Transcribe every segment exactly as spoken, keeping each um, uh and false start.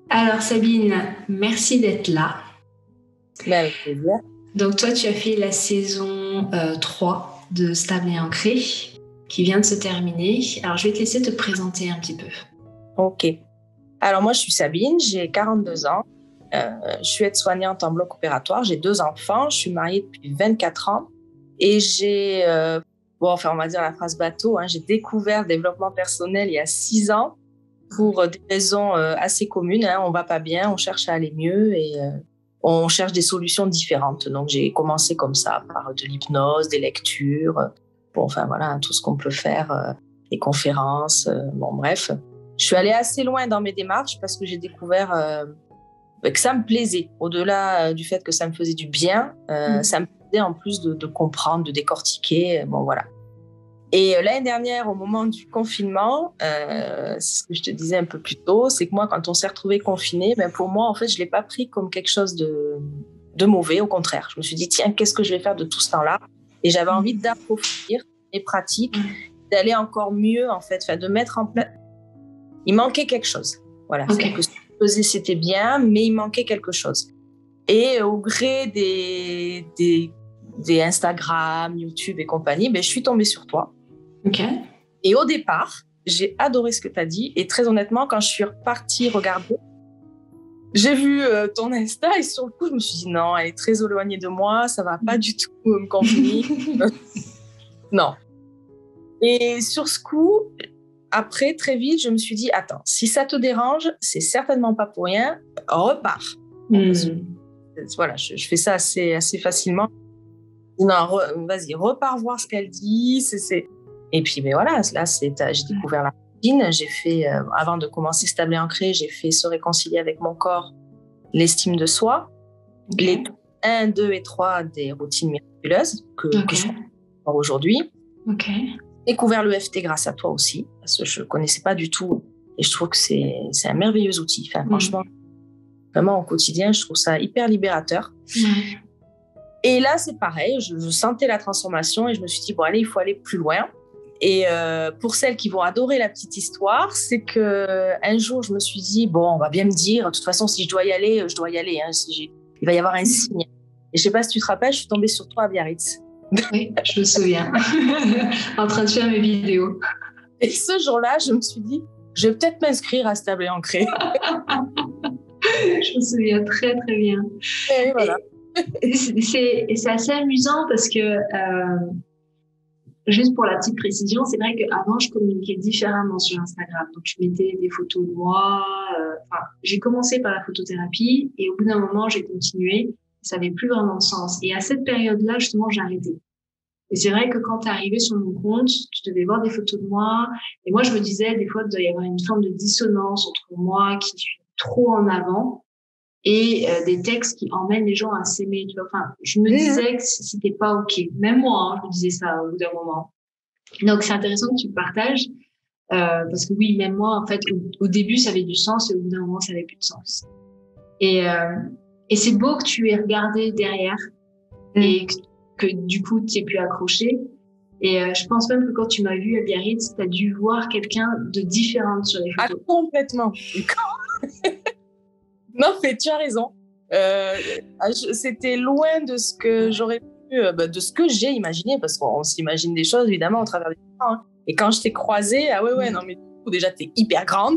Alors Sabine, merci d'être là. Mais avec plaisir. Donc toi, tu as fait la saison euh, trois de Stable et Ancré qui vient de se terminer. Alors je vais te laisser te présenter un petit peu. Ok. Alors moi, je suis Sabine, j'ai quarante-deux ans. Euh, je suis aide-soignante en bloc opératoire. J'ai deux enfants. Je suis mariée depuis vingt-quatre ans. Et j'ai, euh, bon, enfin, on va dire la phrase bateau, hein, j'ai découvert le développement personnel il y a six ans pour des raisons euh, assez communes. Hein. On va pas bien, on cherche à aller mieux et euh, on cherche des solutions différentes. Donc, j'ai commencé comme ça, par de l'hypnose, des lectures, euh, bon, enfin voilà, tout ce qu'on peut faire, euh, des conférences, euh, bon, bref. Je suis allée assez loin dans mes démarches parce que j'ai découvert euh, que ça me plaisait. Au-delà euh, du fait que ça me faisait du bien, euh, mmh. ça me plaisait en plus de, de comprendre, de décortiquer, bon voilà. Et euh, l'année dernière, au moment du confinement, euh, c'est ce que je te disais un peu plus tôt, c'est que moi, quand on s'est retrouvés confinés, ben pour moi, en fait, je l'ai pas pris comme quelque chose de, de mauvais, au contraire. Je me suis dit, tiens, qu'est-ce que je vais faire de tout ce temps-là? Et j'avais envie d'approfondir mes pratiques, d'aller encore mieux, en fait, enfin, de mettre en place. Il manquait quelque chose. Voilà, okay. C'est-à-dire que ce que je faisais, c'était bien, mais il manquait quelque chose. Et au gré des, des, des Instagram, YouTube et compagnie, ben, je suis tombée sur toi. Ok. Et au départ, j'ai adoré ce que tu as dit. Et très honnêtement, quand je suis repartie regarder, j'ai vu euh, ton Insta et sur le coup, je me suis dit non, elle est très éloignée de moi, ça va pas du tout me convenir. Non. Et sur ce coup, après, très vite, je me suis dit attends, si ça te dérange, c'est certainement pas pour rien, repars. Mm. Parce que, voilà, je, je fais ça assez, assez facilement. Non, re, vas-y, repars voir ce qu'elle dit. C'est, c'est... Et puis, mais voilà, là, c'est, j'ai découvert la routine. J'ai fait, euh, avant de commencer Stable et Ancré, j'ai fait se réconcilier avec mon corps, l'estime de soi, okay. Les un, deux et trois des routines miraculeuses que, okay. que je fais aujourd'hui. Okay. Découvert l'E F T grâce à toi aussi, parce que je ne connaissais pas du tout. Et je trouve que c'est, c'est un merveilleux outil. Enfin, mm. Franchement, vraiment au quotidien, je trouve ça hyper libérateur. Mm. Et là, c'est pareil, je, je sentais la transformation et je me suis dit, bon, allez, il faut aller plus loin. Et euh, pour celles qui vont adorer la petite histoire, c'est qu'un jour, je me suis dit, bon, on va bien me dire, de toute façon, si je dois y aller, je dois y aller. Hein, si j'ai... Il va y avoir un signe. Et je ne sais pas si tu te rappelles, je suis tombée sur toi à Biarritz. Oui, je me souviens. En train de faire mes vidéos. Et ce jour-là, je me suis dit, je vais peut-être m'inscrire à Stable et Ancré. Je me souviens très, très bien. Et voilà. Et c'est, c'est assez amusant parce que, euh, juste pour la petite précision, c'est vrai qu'avant, je communiquais différemment sur Instagram. Donc, je mettais des photos de moi. Euh, enfin, j'ai commencé par la photothérapie et au bout d'un moment, j'ai continué. Ça n'avait plus vraiment de sens. Et à cette période-là, justement, j'ai arrêté. Et c'est vrai que quand tu es arrivé sur mon compte, tu devais voir des photos de moi. Et moi, je me disais, des fois, il doit y avoir une forme de dissonance entre moi qui suis trop en avant et euh, des textes qui emmènent les gens à s'aimer, tu vois. Enfin, je me disais que c'était pas OK. Même moi, hein, je me disais ça au bout d'un moment. Donc, c'est intéressant que tu le partages, euh, parce que oui, même moi, en fait, au, au début, ça avait du sens et au bout d'un moment, ça n'avait plus de sens. Et, euh, et c'est beau que tu aies regardé derrière mmh. et que, que du coup, tu aies pu accrocher. Et euh, je pense même que quand tu m'as vu à Biarritz, tu as dû voir quelqu'un de différent sur les photos. Ah, complètement. Non, mais tu as raison. Euh, c'était loin de ce que j'aurais pu, bah, de ce que j'ai imaginé, parce qu'on s'imagine des choses, évidemment, au travers des gens. Hein. Et quand je t'ai croisée, ah ouais, ouais, non, mais du coup, déjà, t'es hyper grande.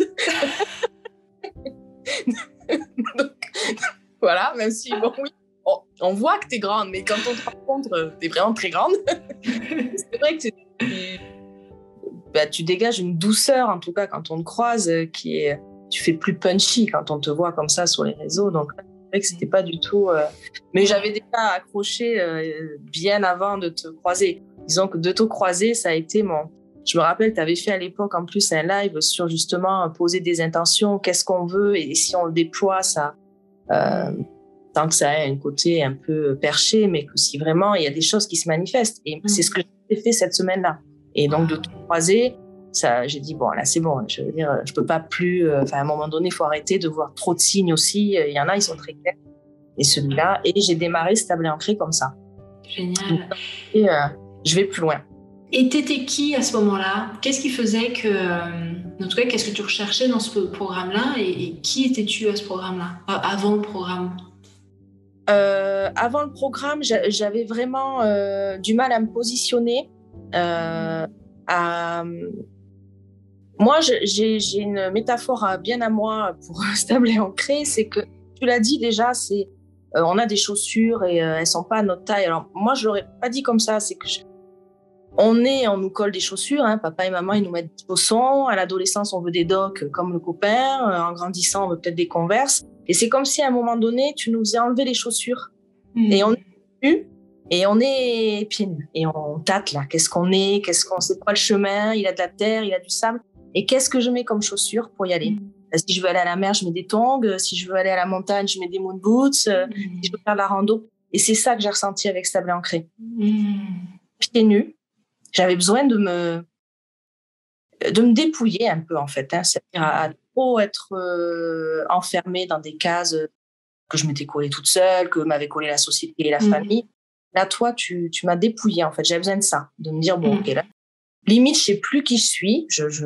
Donc, voilà, même si, bon, oui, on, on voit que t'es grande, mais quand on te rencontre, t'es vraiment très grande. C'est vrai que tu, bah, tu dégages une douceur, en tout cas, quand on te croise, qui est... Tu fais plus punchy quand on te voit comme ça sur les réseaux. Donc, c'est vrai que c'était pas du tout... Euh... Mais j'avais déjà accroché euh, bien avant de te croiser. Disons que de te croiser, ça a été mon... Je me rappelle, tu avais fait à l'époque en plus un live sur justement poser des intentions, qu'est-ce qu'on veut, et si on le déploie, ça... Euh, tant que ça a un côté un peu perché, mais que si vraiment il y a des choses qui se manifestent. Et mmh. c'est ce que j'ai fait cette semaine-là. Et donc, de te croiser... Ça, j'ai dit, bon, là, c'est bon. Je veux dire, je peux pas plus... Enfin, euh, à un moment donné, il faut arrêter de voir trop de signes aussi. Il y en a, ils sont très clairs. Et celui-là... Et j'ai démarré Stable et Ancré comme ça. Génial. Et euh, je vais plus loin. Et t'étais qui à ce moment-là? Qu'est-ce qui faisait que... en tout cas, qu'est-ce que tu recherchais dans ce programme-là et, et qui étais-tu à ce programme-là, avant le programme? euh, Avant le programme, j'avais vraiment euh, du mal à me positionner. Euh, à... Moi, j'ai, j'ai une métaphore bien à moi pour stable et ancré, c'est que, tu l'as dit déjà, c'est euh, on a des chaussures et euh, elles sont pas à notre taille. Alors moi, je l'aurais pas dit comme ça, c'est que je... on est, on nous colle des chaussures, hein, papa et maman, ils nous mettent des chaussons. À l'adolescence, on veut des docks comme le copain. En grandissant, on veut peut-être des Converse. Et c'est comme si à un moment donné, tu nous faisais enlever les chaussures. Mmh. Et on est nus, et on est pieds nus. Et on tâte là. Qu'est-ce qu'on est? Qu'est-ce qu'on sait pas le chemin? Il y a de la terre, il y a du sable. Et qu'est-ce que je mets comme chaussures pour y aller? Mmh. Si je veux aller à la mer, je mets des tongs. Si je veux aller à la montagne, je mets des moon boots. Mmh. Si je veux faire de la rando. Et c'est ça que j'ai ressenti avec Stable et Ancré. Mmh. Pieds nus. J'avais besoin de me, de me dépouiller un peu, en fait. Hein, c'est-à-dire à, à trop être euh, enfermée dans des cases que je m'étais collée toute seule, que m'avait collé la société et la mmh. famille. Là, toi, tu, tu m'as dépouillée, en fait. J'avais besoin de ça, de me dire, bon, mmh. ok, là, limite, je sais plus qui je suis. Je, je,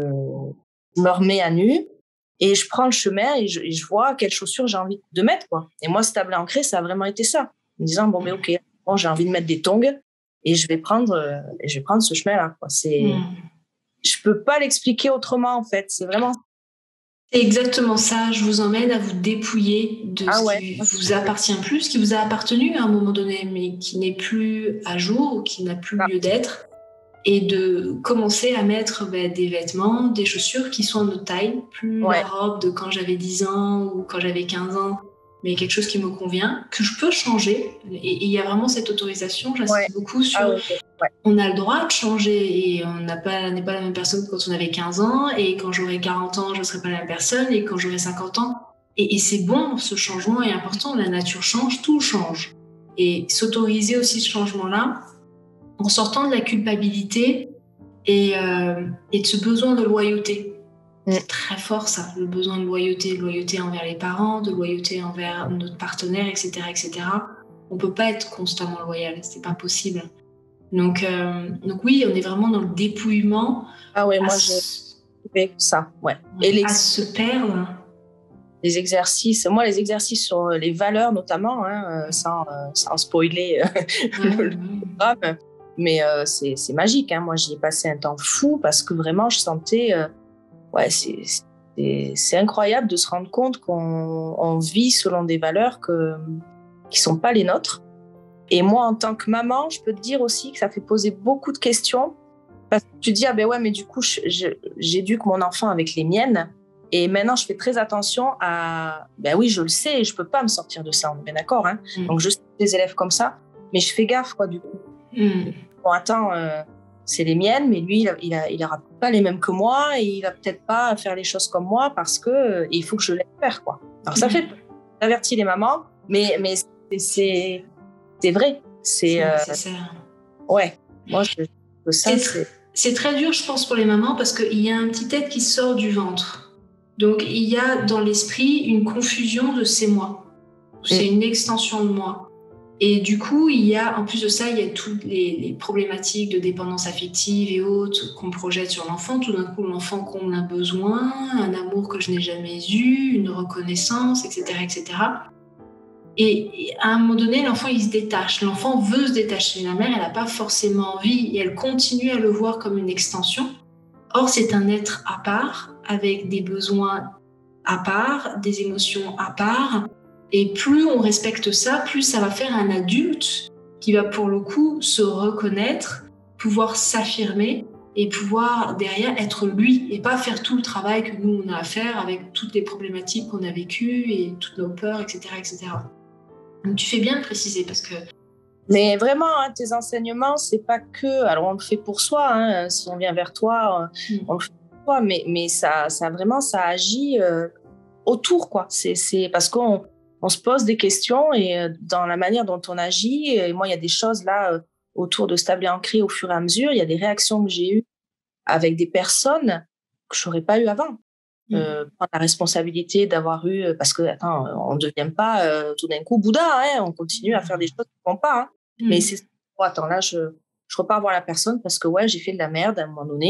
je me remets à nu et je prends le chemin et je, et je vois quelles chaussures j'ai envie de mettre, quoi. Et moi, Stable et Ancré, ça a vraiment été ça. En me disant, bon, mais ok, bon, j'ai envie de mettre des tongs. Et je vais prendre, euh, je vais prendre ce chemin-là. Quoi. C'est, mmh. Je peux pas l'expliquer autrement, en fait. C'est vraiment. C'est exactement ça. Je vous emmène à vous dépouiller de ah, ce ouais. qui vous appartient plus, ce qui vous a appartenu à un moment donné, mais qui n'est plus à jour ou qui n'a plus ah. lieu d'être. Et de commencer à mettre bah, des vêtements, des chaussures qui sont à notre taille, plus ouais. la robe de quand j'avais dix ans ou quand j'avais quinze ans. Mais quelque chose qui me convient, que je peux changer. Et il y a vraiment cette autorisation, j'insiste ouais. beaucoup sur ah, okay. ouais. on a le droit de changer et on n'a pas, n'est pas la même personne que quand on avait quinze ans et quand j'aurai quarante ans, je ne serai pas la même personne et quand j'aurai cinquante ans. Et, et c'est bon, ce changement est important, la nature change, tout change. Et s'autoriser aussi ce changement-là en sortant de la culpabilité et, euh, et de ce besoin de loyauté. C'est très fort ça, le besoin de loyauté, de loyauté envers les parents, de loyauté envers notre partenaire, et cetera, et cetera. On peut pas être constamment loyal, c'est pas possible. Donc, euh, donc oui, on est vraiment dans le dépouillement. Ah ouais, moi j'ai fait ça, ouais. Et les... à se perdre. Les exercices, moi les exercices sur les valeurs notamment, hein, sans, sans spoiler ouais, le, le programme, mais euh, c'est, c'est magique. Hein. Moi j'y ai passé un temps fou parce que vraiment je sentais. Euh, Ouais, c'est, c'est, c'est incroyable de se rendre compte qu'on on vit selon des valeurs que, qui ne sont pas les nôtres. Et moi, en tant que maman, je peux te dire aussi que ça fait poser beaucoup de questions. Parce que tu te dis, ah ben ouais, mais du coup, je, je, j'éduque mon enfant avec les miennes. Et maintenant, je fais très attention à... Ben oui, je le sais, je ne peux pas me sortir de ça, on est bien d'accord. Hein. Mmh. Donc, je sais des élèves comme ça, mais je fais gaffe, quoi, du coup. Mmh. Bon, attends... Euh, c'est les miennes, mais lui, il a, il aura pas les mêmes que moi et il va peut-être pas faire les choses comme moi parce que il faut que je l'aide faire, quoi. Alors ça mmh. fait avertir les mamans, mais mais c'est c'est, c'est vrai, c'est, c'est, euh, c'est ça. Ouais, moi je, je ça c'est, c'est. C'est très dur, je pense, pour les mamans parce qu'il y a un petit tête qui sort du ventre. Donc il y a dans l'esprit une confusion de c'est moi, c'est mmh. une extension de moi. Et du coup, il y a, en plus de ça, il y a toutes les, les problématiques de dépendance affective et autres qu'on projette sur l'enfant. Tout d'un coup, l'enfant comble un besoin, un amour que je n'ai jamais eu, une reconnaissance, et cetera, et cetera. Et, et à un moment donné, l'enfant, il se détache. L'enfant veut se détacher. La mère, elle n'a pas forcément envie et elle continue à le voir comme une extension. Or, c'est un être à part, avec des besoins à part, des émotions à part. Et plus on respecte ça, plus ça va faire un adulte qui va pour le coup se reconnaître, pouvoir s'affirmer et pouvoir derrière être lui et pas faire tout le travail que nous on a à faire avec toutes les problématiques qu'on a vécues et toutes nos peurs, et cetera, et cetera. Donc tu fais bien de préciser parce que... Mais vraiment, hein, tes enseignements, c'est pas que... Alors on le fait pour soi, hein, si on vient vers toi, mmh. on le fait pour toi, mais, mais ça, ça vraiment, ça agit euh, autour, quoi. C'est, c'est parce qu'on... On se pose des questions et dans la manière dont on agit, et moi, il y a des choses là autour de Stable et Ancré au fur et à mesure. Il y a des réactions que j'ai eues avec des personnes que je n'aurais pas eues avant. Mmh. Euh, prendre la responsabilité d'avoir eu, parce que, attends, on ne devient pas euh, tout d'un coup Bouddha, hein, on continue à faire des choses qui ne vont pas. Hein. Mmh. Mais c'est, oh, attends, là, je, je repars voir la personne parce que, ouais, j'ai fait de la merde à un moment donné.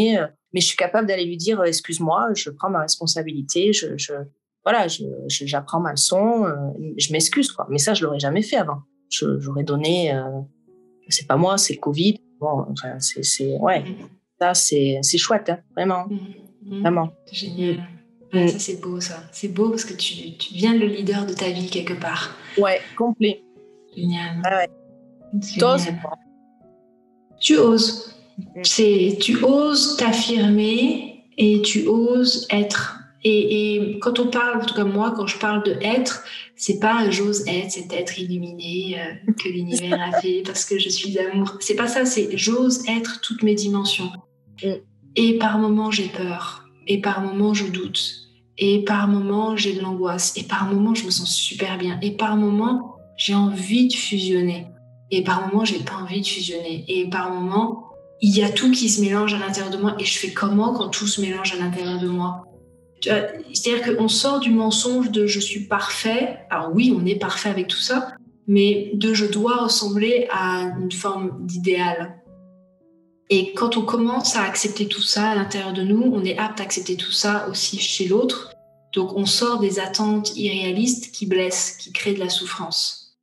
mais je suis capable d'aller lui dire, excuse-moi, je prends ma responsabilité, je, je voilà, je, je, j'apprends ma leçon, euh, je m'excuse, quoi. Mais ça, je l'aurais jamais fait avant. Je, j'aurais donné, euh, c'est pas moi, c'est le Covid. Bon, enfin, c'est, c'est, ouais, mmh. ça, c'est, c'est chouette, hein, vraiment, mmh. vraiment. C'est génial. Mmh. Ouais, ça, c'est beau, ça. C'est beau parce que tu, tu deviens le leader de ta vie quelque part. Ouais, complet. Génial. Ah ouais. Génial. Tu oses, quoi. Tu oses. Mmh. C'est, tu oses t'affirmer et tu oses être. Et, et quand on parle, en tout cas moi, quand je parle de être, c'est pas j'ose être, cet être illuminé euh, que l'univers a fait parce que je suis d'amour. C'est pas ça, c'est j'ose être toutes mes dimensions. Mm. Et par moments j'ai peur, et par moments je doute, et par moments j'ai de l'angoisse, et par moments je me sens super bien, et par moments j'ai envie de fusionner, et par moments j'ai pas envie de fusionner, et par moments il y a tout qui se mélange à l'intérieur de moi, et je fais comment quand tout se mélange à l'intérieur de moi? C'est-à-dire qu'on sort du mensonge de je suis parfait. Alors oui, on est parfait avec tout ça, mais de je dois ressembler à une forme d'idéal. Et quand on commence à accepter tout ça à l'intérieur de nous, on est apte à accepter tout ça aussi chez l'autre. Donc on sort des attentes irréalistes qui blessent, qui créent de la souffrance.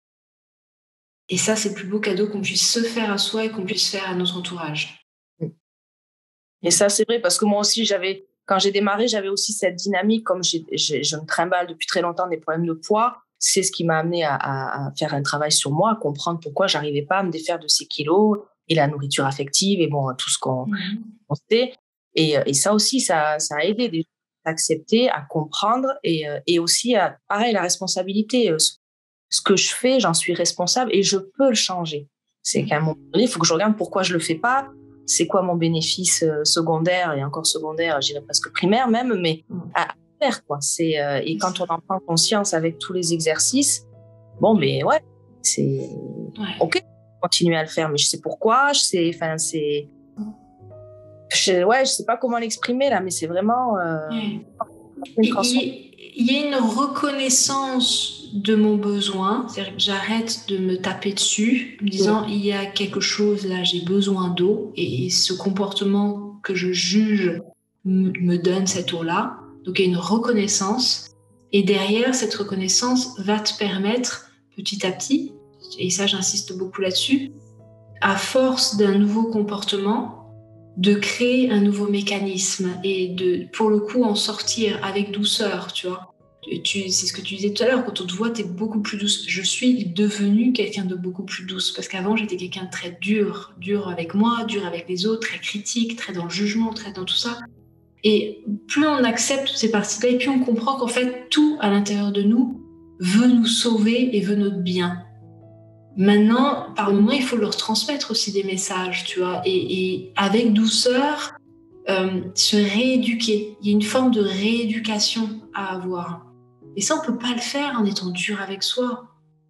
Et ça, c'est le plus beau cadeau qu'on puisse se faire à soi et qu'on puisse faire à notre entourage. Et ça, c'est vrai, parce que moi aussi, j'avais... Quand j'ai démarré, j'avais aussi cette dynamique, comme j'ai, j'ai, je me trimballe depuis très longtemps des problèmes de poids. C'est ce qui m'a amené à, à, à faire un travail sur moi, à comprendre pourquoi j'arrivais pas à me défaire de ces kilos et la nourriture affective et bon, tout ce qu'on mmh. on sait. Et, et ça aussi, ça, ça a aidé déjà à accepter, à comprendre et, et aussi à, pareil, la responsabilité. Ce que je fais, j'en suis responsable et je peux le changer. C'est qu'à un moment donné, il faut que je regarde pourquoi je le fais pas. C'est quoi mon bénéfice secondaire et encore secondaire, je dirais presque primaire même, mais à faire quoi. C'est euh, et quand on en prend conscience avec tous les exercices, bon, mais ouais, c'est ouais. ok, continuer à le faire, mais je sais pourquoi, je sais, enfin c'est, je, ouais, je sais pas comment l'exprimer là, mais c'est vraiment. Euh, ouais. Il y a une reconnaissance de mon besoin, c'est-à-dire que j'arrête de me taper dessus en me disant oui. il y a quelque chose là, j'ai besoin d'eau et ce comportement que je juge me donne cette eau-là. Donc il y a une reconnaissance et derrière cette reconnaissance va te permettre petit à petit, et ça j'insiste beaucoup là-dessus, à force d'un nouveau comportement, de créer un nouveau mécanisme et de, pour le coup, en sortir avec douceur, tu vois. Tu, c'est ce que tu disais tout à l'heure, quand on te voit, t'es beaucoup plus douce. Je suis devenue quelqu'un de beaucoup plus douce parce qu'avant, j'étais quelqu'un de très dur, dur avec moi, dur avec les autres, très critique, très dans le jugement, très dans tout ça. Et plus on accepte toutes ces parties-là, et plus on comprend qu'en fait, tout à l'intérieur de nous veut nous sauver et veut notre bien. Maintenant, par moments, il faut leur transmettre aussi des messages, tu vois, et, et avec douceur, euh, se rééduquer. Il y a une forme de rééducation à avoir. Et ça, on peut pas le faire en étant dur avec soi.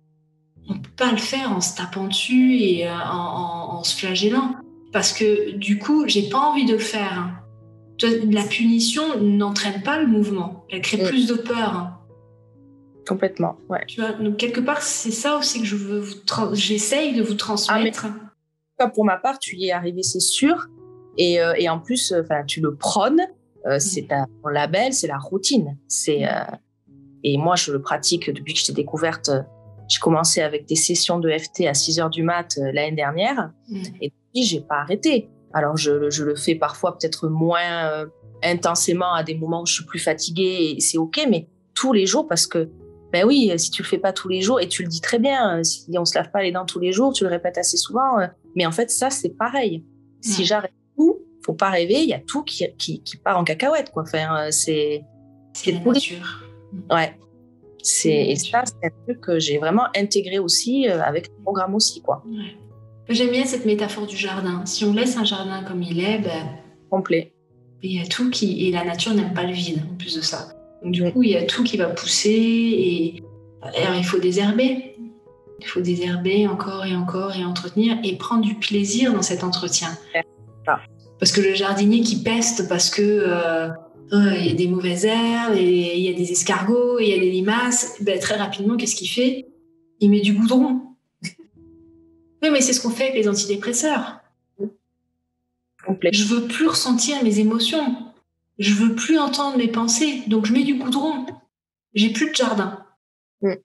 On peut pas le faire en se tapant dessus et euh, en, en, en se flagellant. Parce que du coup, j'ai pas envie de le faire. Hein. La punition n'entraîne pas le mouvement. Elle crée mmh. plus de peur. Hein. Complètement, ouais. Tu vois, donc quelque part, c'est ça aussi que je veux vous tra- j'essaye de vous transmettre. Ah, mais, pour ma part, tu y es arrivé, c'est sûr. Et, euh, et en plus, euh, tu le prônes. Euh, mmh. C'est ta, ton label, c'est la routine. C'est, euh, et moi, je le pratique depuis que je t'ai découverte. Euh, j'ai commencé avec des sessions de F T à six heures du mat euh, l'année dernière. Mmh. Et depuis, j'ai pas arrêté. Alors, je, je le fais parfois peut-être moins euh, intensément à des moments où je suis plus fatiguée. Et c'est OK, mais tous les jours, parce que ben oui, si tu le fais pas tous les jours, et tu le dis très bien, si on se lave pas les dents tous les jours, tu le répètes assez souvent, mais en fait, ça, c'est pareil. Si mmh. j'arrête tout, faut pas rêver, il y a tout qui, qui, qui part en cacahuète, quoi. Enfin, c'est... C'est, c'est la nature. Ouais. C'est, et ça, c'est un truc que j'ai vraiment intégré aussi avec le programme aussi, quoi. Ouais. J'aime bien cette métaphore du jardin. Si on laisse un jardin comme il est, ben... complet. Il y a tout qui... Et la nature n'aime pas le vide, en plus de ça. Donc, du coup, il y a tout qui va pousser et alors, il faut désherber. Il faut désherber encore et encore et entretenir et prendre du plaisir dans cet entretien. Ah. Parce que le jardinier qui peste parce que euh, euh, il y a des mauvaises herbes et il y a des escargots et il y a des limaces, ben, très rapidement, qu'est-ce qu'il fait? Il met du goudron. Oui, mais c'est ce qu'on fait avec les antidépresseurs. Complet. Je veux plus ressentir mes émotions. Je veux plus entendre mes pensées. Donc, je mets du goudron. J'ai plus de jardin. Mm.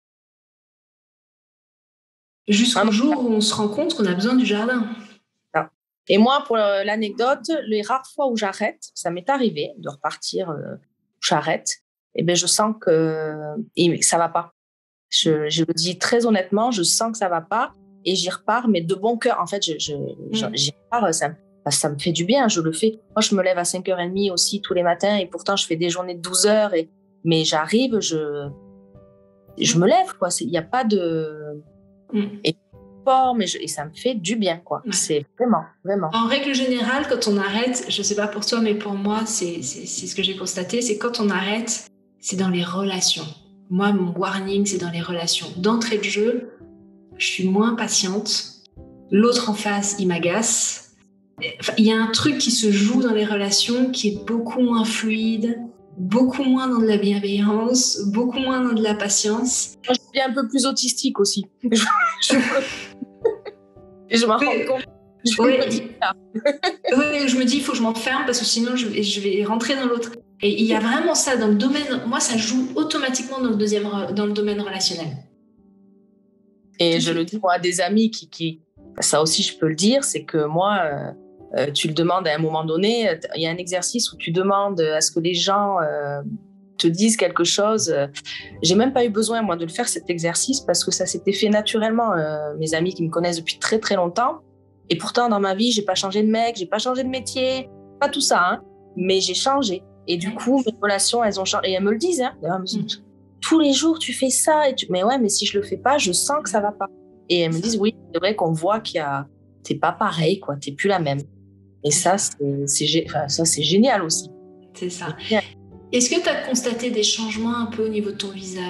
Jusqu'au ah, jour où on se rend compte qu'on a besoin du jardin. Ah. Et moi, pour l'anecdote, les rares fois où j'arrête, ça m'est arrivé de repartir, euh, j'arrête, et ben je sens que et ça va pas. Je, je le dis très honnêtement, je sens que ça va pas et j'y repars, mais de bon cœur. En fait, je, je, mm. j'y repars, ça, ça me fait du bien, je le fais. Moi, je me lève à cinq heures trente aussi tous les matins et pourtant, je fais des journées de douze heures. Et, mais j'arrive, je, je me lève, quoi. Il n'y a pas de... Mm. Et, mais je, et ça me fait du bien, quoi. Ouais. C'est vraiment, vraiment. En règle générale, quand on arrête, je ne sais pas pour toi, mais pour moi, c'est, c'est, c'est ce que j'ai constaté, c'est quand on arrête, c'est dans les relations. Moi, mon warning, c'est dans les relations. D'entrée de jeu, je suis moins patiente. L'autre en face, il m'agace. Enfin, il y a un truc qui se joue dans les relations qui est beaucoup moins fluide, beaucoup moins dans de la bienveillance, beaucoup moins dans de la patience. Moi, je suis un peu plus autistique aussi. je, je, et je m'en rends compte. Je ouais, me dis, ouais, je me dis, il faut que je m'enferme parce que sinon, je vais, je vais rentrer dans l'autre. Et il y a vraiment ça dans le domaine. Moi, ça joue automatiquement dans le deuxième, dans le domaine relationnel. Et Tout je le dis moi à des amis qui, qui, ça aussi, je peux le dire, c'est que moi, euh, tu le demandes à un moment donné. Il y a un exercice où tu demandes à ce que les gens euh, te disent quelque chose. J'ai même pas eu besoin moi de le faire cet exercice parce que ça s'était fait naturellement. Euh, mes amis qui me connaissent depuis très très longtemps. Et pourtant, dans ma vie, j'ai pas changé de mec, j'ai pas changé de métier, pas tout ça, hein, mais j'ai changé. Et du coup, mes relations, elles ont changé. Et elles me le disent, hein. Elles me disent, tous les jours, tu fais ça. Et tu... Mais ouais, mais si je le fais pas, je sens que ça va pas. Et elles me disent, oui, c'est vrai qu'on voit qu'il y a, t'es pas pareil, quoi, t'es plus la même. Et ça, c'est, c'est, enfin, ça, c'est génial aussi. C'est ça. C'est Est-ce que tu as constaté des changements un peu au niveau de ton visage ?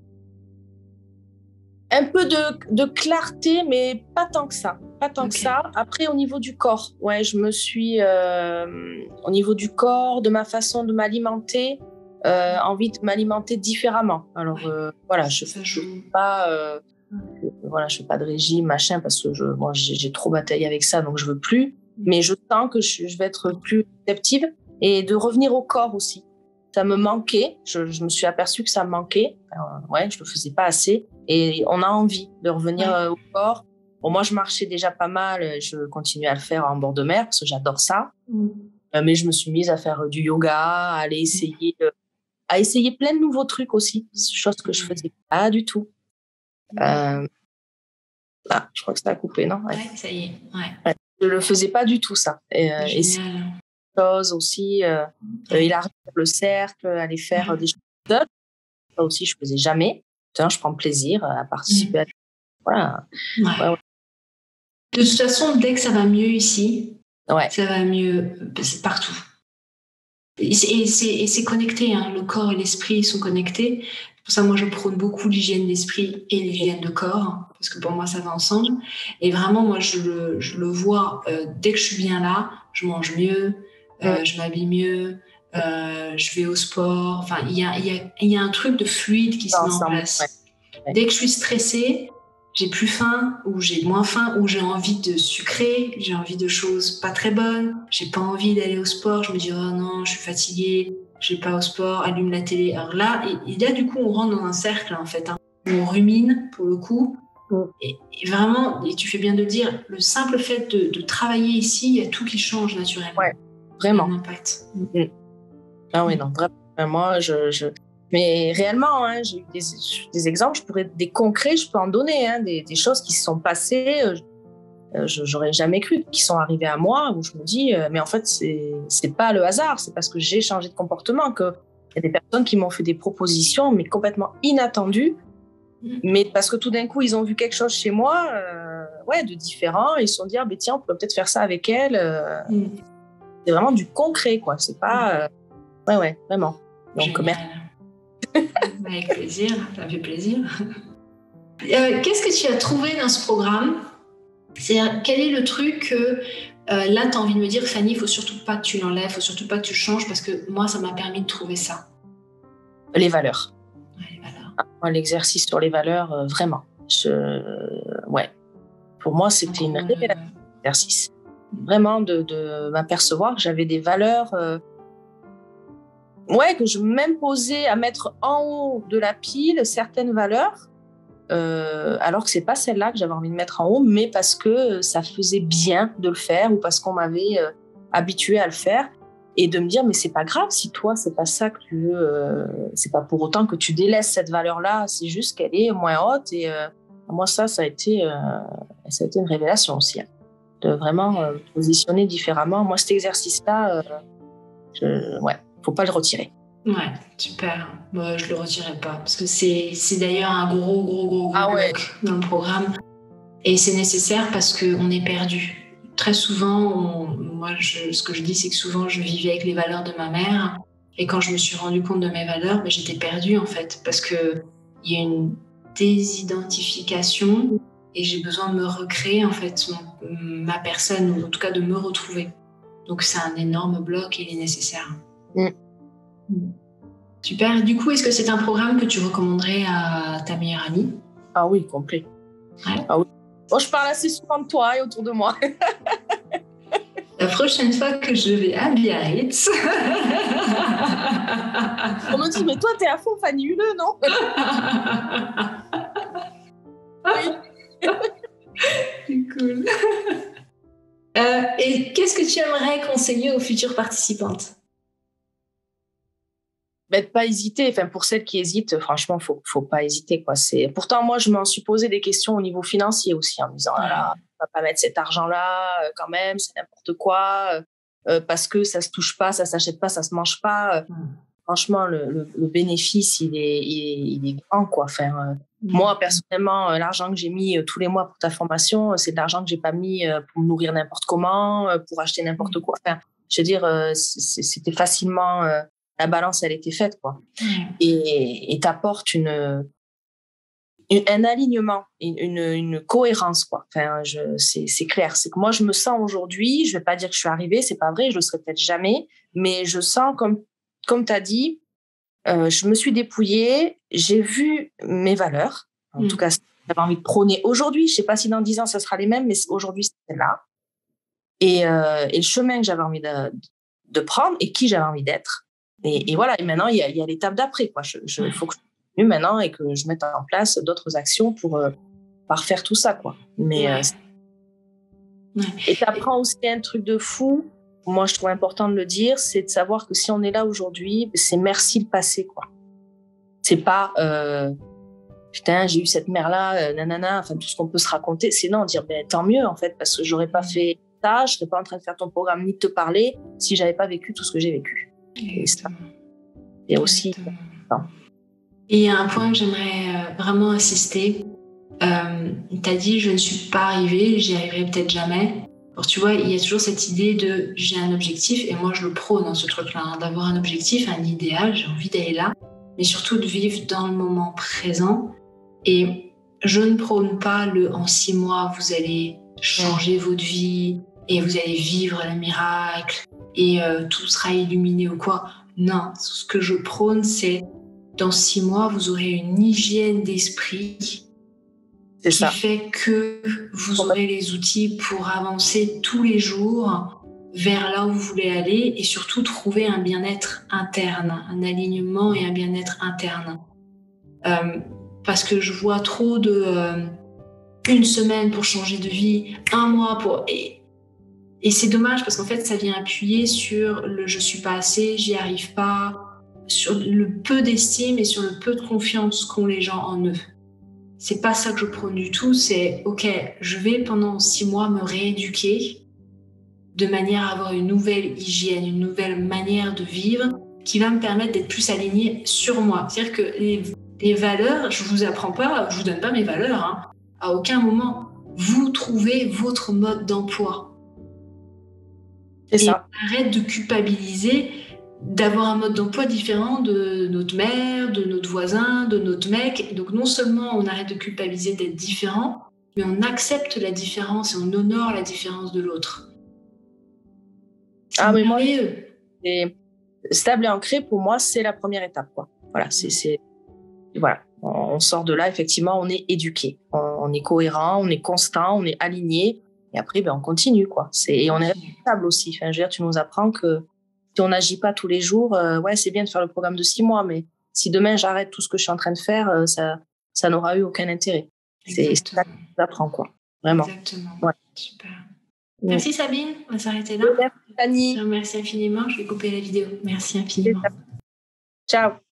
Un peu de, de clarté, mais pas tant que ça. Pas tant okay. que ça. Après, au niveau du corps, ouais, je me suis, euh, au niveau du corps, de ma façon de m'alimenter, euh, envie de m'alimenter différemment. Alors, ouais. euh, voilà, je ne fais pas, euh, voilà, je fais pas de régime, machin, parce que je, moi, j'ai, j'ai trop bataillé avec ça, donc je veux plus. Mais je sens que je, je vais être plus réceptive et de revenir au corps aussi. Ça me manquait. Je, je me suis aperçue que ça me manquait. Alors, ouais, je le faisais pas assez. Et on a envie de revenir ouais. au corps. Bon, moi, je marchais déjà pas mal. Je continue à le faire en bord de mer parce que j'adore ça. Mm. Euh, mais je me suis mise à faire du yoga, à aller essayer, euh, à essayer plein de nouveaux trucs aussi. Chose que je faisais pas du tout. Mm. Euh, ah, je crois que ça a coupé, non? Ouais, ouais ça y est. Ouais. Ouais. Je le faisais pas du tout, ça. Et, euh, et choses aussi, euh, euh, élargir le cercle, aller faire ouais. des choses. Ça aussi, je faisais jamais. Putain, je prends plaisir à participer. Mmh. À... Voilà. Ouais. Ouais, ouais. De toute façon, dès que ça va mieux ici, ouais. ça va mieux partout. Et c'est, et c'est, et c'est connecté, hein. Le corps et l'esprit sont connectés. Pour ça, moi, je prône beaucoup l'hygiène d'esprit et l'hygiène de corps, parce que pour moi, ça va ensemble. Et vraiment, moi, je le, je le vois, euh, dès que je suis bien là, je mange mieux, euh, mmh. je m'habille mieux, euh, je vais au sport. Enfin, il y a, il y a, il y a un truc de fluide qui se met en place. Ouais. Ouais. Dès que je suis stressée, j'ai plus faim, ou j'ai moins faim, ou j'ai envie de sucrer, j'ai envie de choses pas très bonnes, j'ai pas envie d'aller au sport, je me dis oh non, je suis fatiguée, je vais pas au sport, allume la télé. Alors là, et, et là du coup, on rentre dans un cercle en fait, hein, où on rumine pour le coup. Mm. Et, et vraiment, et tu fais bien de le dire, le simple fait de, de travailler ici, il y a tout qui change naturellement. Ouais, vraiment. Un impact. Mm. Ah oui, non, vraiment. Moi, je, je... Mais réellement, hein, j'ai eu des, des exemples, je pourrais, des concrets, je peux en donner, hein, des, des choses qui se sont passées, euh, je, j'aurais jamais cru, qui sont arrivées à moi, où je me dis, euh, mais en fait, c'est, c'est pas le hasard, c'est parce que j'ai changé de comportement, qu'il y a des personnes qui m'ont fait des propositions, mais complètement inattendues, mais parce que tout d'un coup, ils ont vu quelque chose chez moi, euh, ouais, de différent, et ils se sont dit, ah, ben, tiens, on peut peut-être faire ça avec elle. Euh, mm. C'est vraiment du concret, quoi, c'est pas... Euh, ouais, ouais, vraiment. Donc, merci. Avec plaisir, ça fait plaisir. Euh, qu'est-ce que tu as trouvé dans ce programme ? C'est-à-dire, quel est le truc que euh, là, tu as envie de me dire, Fanny, il ne faut surtout pas que tu l'enlèves, il ne faut surtout pas que tu le changes, parce que moi, ça m'a permis de trouver ça. Les valeurs. Ouais, les valeurs. Ah, moi, l'exercice sur les valeurs, euh, vraiment. Je... Ouais. Pour moi, c'était Donc, une révélation d'exercice. vraiment de, de m'apercevoir que j'avais des valeurs, euh, ouais, que je m'imposais à mettre en haut de la pile certaines valeurs, euh, alors que c'est pas celle-là que j'avais envie de mettre en haut, mais parce que ça faisait bien de le faire ou parce qu'on m'avait euh, habitué à le faire. Et de me dire, mais c'est pas grave si toi, c'est pas ça que tu veux, euh, c'est pas pour autant que tu délaisses cette valeur-là, c'est juste qu'elle est moins haute. Et euh, moi, ça, ça a été, euh, ça a été une révélation aussi, hein, de vraiment euh, positionner différemment. Moi, cet exercice-là, euh, je, ouais, faut pas le retirer. Ouais, super. Moi, je le retirerai pas parce que c'est, c'est d'ailleurs un gros, gros, gros, gros Ah ouais. bloc dans le programme. Et c'est nécessaire parce qu'on est perdu. Très souvent, on, moi, je, ce que je dis, c'est que souvent, je vivais avec les valeurs de ma mère. Et quand je me suis rendu compte de mes valeurs, ben, j'étais perdue, en fait, parce qu'il y a une désidentification et j'ai besoin de me recréer, en fait, mon, ma personne, ou en tout cas de me retrouver. Donc, c'est un énorme bloc et il est nécessaire. Mm. Super. Du coup, est-ce que c'est un programme que tu recommanderais à ta meilleure amie? Ah oui, complet. Ouais. Ah oui. Bon, je parle assez souvent de toi et autour de moi. La prochaine fois que je vais à Biarritz... On me dit, mais toi, t'es à fond Fanny Huleux, non? Oui. C'est cool. Euh, et qu'est-ce que tu aimerais conseiller aux futures participantes? Ben, de pas hésiter. Enfin, pour celles qui hésitent, franchement, faut, faut pas hésiter, quoi. C'est, pourtant, moi, je m'en suis posé des questions au niveau financier aussi, en me disant, ah là, on va pas mettre cet argent-là, euh, quand même, c'est n'importe quoi, euh, parce que ça se touche pas, ça s'achète pas, ça se mange pas. Euh, mm. Franchement, le, le, le bénéfice, il est, il est, il est grand, quoi. Enfin, euh, mm. Moi, personnellement, euh, l'argent que j'ai mis euh, tous les mois pour ta formation, euh, c'est de l'argent que j'ai pas mis euh, pour me nourrir n'importe comment, euh, pour acheter n'importe mm. quoi. Enfin, je veux dire, euh, c'était facilement, euh, la balance, elle était faite, quoi. Mm. Et, et t'apporte une, une, un alignement, une, une, une cohérence, quoi. Enfin, je, c'est, c'est clair. C'est que moi, je me sens aujourd'hui, je vais pas dire que je suis arrivée, c'est pas vrai, je le serai peut-être jamais, mais je sens comme, comme t'as dit, euh, je me suis dépouillée, j'ai vu mes valeurs. En mm. tout cas, j'avais envie de prôner aujourd'hui. Je sais pas si dans dix ans, ça sera les mêmes, mais aujourd'hui, c'est là. Et, euh, et le chemin que j'avais envie de, de prendre et qui j'avais envie d'être. Et, et voilà. Et maintenant, il y a, il y a l'étape d'après, quoi. Je, je, faut que je continue maintenant et que je mette en place d'autres actions pour euh, parfaire tout ça, quoi. Mais ouais. euh, ouais. Et t'apprends aussi un truc de fou. Moi, je trouve important de le dire, c'est de savoir que si on est là aujourd'hui, c'est merci le passé, quoi. C'est pas euh, putain, j'ai eu cette mère-là, euh, nanana, enfin tout ce qu'on peut se raconter. C'est non, dire ben tant mieux en fait, parce que j'aurais pas fait ça, je serais pas en train de faire ton programme ni de te parler si j'avais pas vécu tout ce que j'ai vécu. Et ça, et aussi. Non. Et il y a un point que j'aimerais vraiment insister. Euh, t'as dit je ne suis pas arrivée, j'y arriverai peut-être jamais. Alors tu vois, il y a toujours cette idée de j'ai un objectif et moi je le prône dans ce truc-là, hein, d'avoir un objectif, un idéal, j'ai envie d'aller là, mais surtout de vivre dans le moment présent. Et je ne prône pas le en six mois vous allez changer votre vie et vous allez vivre le miracle et euh, tout sera illuminé ou quoi. Non, ce que je prône c'est dans six mois vous aurez une hygiène d'esprit c'est qui ça. fait que vous aurez les outils pour avancer tous les jours vers là où vous voulez aller et surtout trouver un bien-être interne, un alignement et un bien-être interne. Euh, parce que je vois trop de euh, une semaine pour changer de vie, un mois pour... Et, et c'est dommage parce qu'en fait, ça vient appuyer sur le « je suis pas assez, j'y arrive pas », sur le peu d'estime et sur le peu de confiance qu'ont les gens en eux. C'est pas ça que je prône du tout, c'est « ok, je vais pendant six mois me rééduquer de manière à avoir une nouvelle hygiène, une nouvelle manière de vivre qui va me permettre d'être plus alignée sur moi ». C'est-à-dire que les, les valeurs, je vous apprends pas, je vous donne pas mes valeurs, hein. À aucun moment, vous trouvez votre mode d'emploi. C'est et ça. Arrête de culpabiliser d'avoir un mode d'emploi différent de notre mère, de notre voisin, de notre mec. Donc non seulement on arrête de culpabiliser d'être différent, mais on accepte la différence et on honore la différence de l'autre. C'est ah mais moi, c'est stable et ancré pour moi, c'est la première étape, quoi. Voilà, c'est, c'est voilà. On sort de là, effectivement, on est éduqué, on, on est cohérent, on est constant, on est aligné, Et après, ben, on continue, quoi. C'est, et on est responsable aussi. Enfin, je veux dire, tu nous apprends que si on n'agit pas tous les jours, euh, ouais, c'est bien de faire le programme de six mois, mais si demain j'arrête tout ce que je suis en train de faire, euh, ça, ça n'aura eu aucun intérêt. C'est, c'est ça que tu apprends, quoi. Vraiment. Exactement. Ouais. Super. Merci Sabine, on va s'arrêter là. Merci Fanny. Je te remercie infiniment, je vais couper la vidéo. Merci infiniment. Ciao.